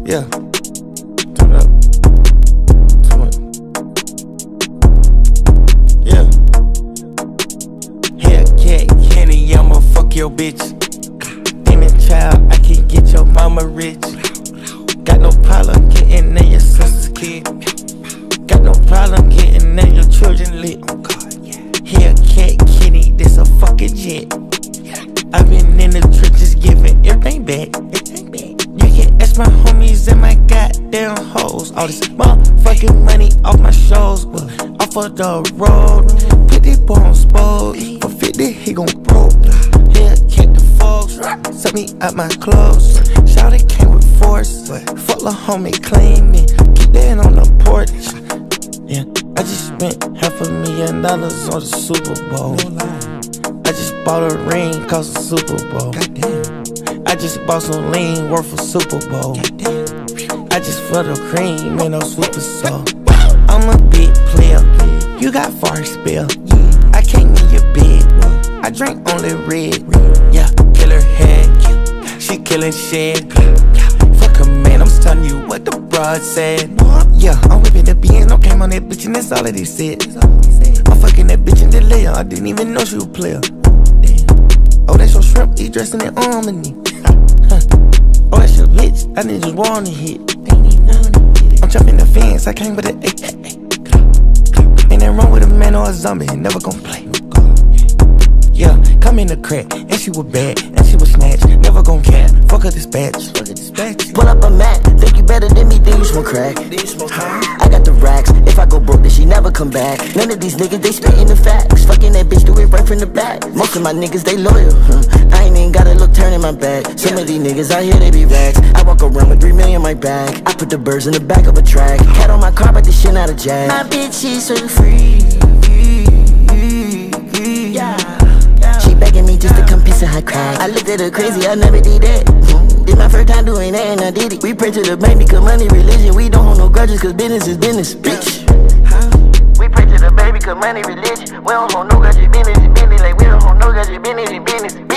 Yeah. Turn up. Turn up. Yeah. Hellcat, Kenny, I'ma fuck your bitch. Demon child, I can get your mama rich. Got no problem getting in your sister's kid. Got no problem getting in your children lit. Hellcat, Kenny, this a fucking jet. I've been in the trenches giving everything back. You can ask my homies and my goddamn hoes. All this motherfucking money off my shows, off of the road. Put this boy on spode. For 50, he gon' broke. Hellcat the folks, suck me out my clothes. Shawty came with force. Fuck the homie, claim me. Keep that on the porch. Yeah, I just spent $500,000 on the Super Bowl. I just bought a ring, cost a Super Bowl. I just bought some lean, worth a Super Bowl. I just felt the cream, ain't no super soul. I'm a big player, you got far spell. I can't in your bed, I drink only red. Yeah, killer head, she killing shit. Fuck a man, I'm telling you what the broad said. Yeah, I'm whipping the beans, no came on that bitch and that's all that he said. I'm fucking that bitch in the layer, I didn't even know she was a player. Oh, that's your shrimp, he dressed in that harmony. Oh, that's your bitch, I didn't just want to hit. I'm jumping the fence, I came with a ain't that wrong with a man or a zombie, never gon' play. Yeah, come in the crack, and she was bad, and she was snatched, never gon' cat. Fuck her dispatch. Pull up a Mac, think you better than me, then you smoke crack. I got the racks, if I go broke then she never come back. None of these niggas, they spittin' the facts. Fucking that bitch, do it right from the back. Most of my niggas, they loyal, I ain't even gotta look turning my back. Some of these niggas out here, they be rags. I walk around with 3 million in my bag. I put the birds in the back of a track. Cat on my car, but this shit not a jag. My bitch, she's so free. Yeah. She begging me just to come piece of her crack. I looked at her crazy, I never did that. This my first time doing that and I did it. We pray to the bank because money religion. We don't hold no grudges cause business is business, bitch. We pray to the baby cause money religion. We don't hold no grudges, business is business. Like we don't hold no grudges, business is business.